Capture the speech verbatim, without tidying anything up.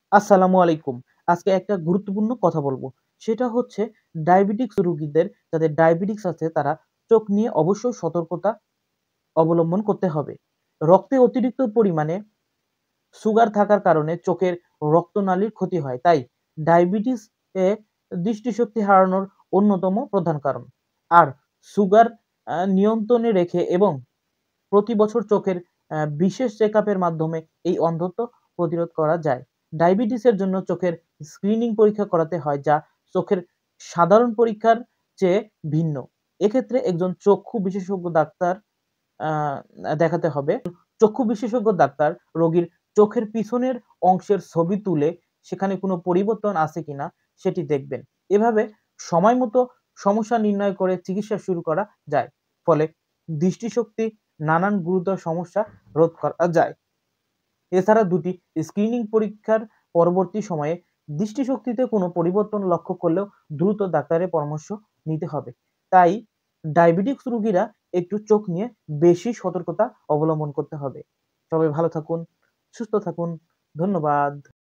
আসসালামু আলাইকুম। আজকে একটা গুরুত্বপূর্ণ কথা বলব। সেটা হচ্ছে ডায়াবেটিকস রোগীদের যাদের ডায়াবেটিকস আছে তারা চোখ নিয়ে অবশ্যই সতর্কতা অবলম্বন করতে হবে। রক্তে অতিরিক্ত পরিমাণে সুগার থাকার কারণে চোখের রক্তনালীর ক্ষতি হয়। তাই ডায়াবেটিস এ দৃষ্টিশক্তি হারানোর অন্যতম প্রধান কারণ। আর সুগার আ নিয়ন্ত্রণে রেখে এবং প্রতি বছর চোখের আ বিশেষ চেকআপের মাধ্যমে এই অন্ধত্ব প্রতিরোধ করা যায়। ডায়াবেটিসের জন্য চোখের স্ক্রিনিং পরীক্ষা করাতে হয় যা চোখের সাধারণ পরীক্ষার চেয়ে ভিন্ন। এক্ষেত্রে একজন চক্ষু বিশেষজ্ঞ ডাক্তার আ দেখাতে হবে। চক্ষু বিশেষজ্ঞ ডাক্তার রোগীর চোখের পিছনের অংশের ছবি তুলে সেখানে কোনো পরিবর্তন আছে কিনা সেটি দেখবেন। এভাবে সময়মতো সমস্যা নির্ণয় করে চিকিৎসা শুরু করা যায়। ফলে দৃষ্টিশক্তি নানান গুরুতর সমস্যা রোধ করা যায়। এছাড়া দুটি স্ক্রিনিং পরীক্ষার পরবর্তী সময়ে দৃষ্টিশক্তিতে কোনো পরিবর্তন লক্ষ্য করলেও দ্রুত ডাক্তারের পরামর্শ নিতে হবে। তাই ডায়াবেটিকস রোগীরা একটু চোখ নিয়ে বেশি সতর্কতা অবলম্বন করতে হবে। সবাই ভালো থাকুন, সুস্থ থাকুন। ধন্যবাদ।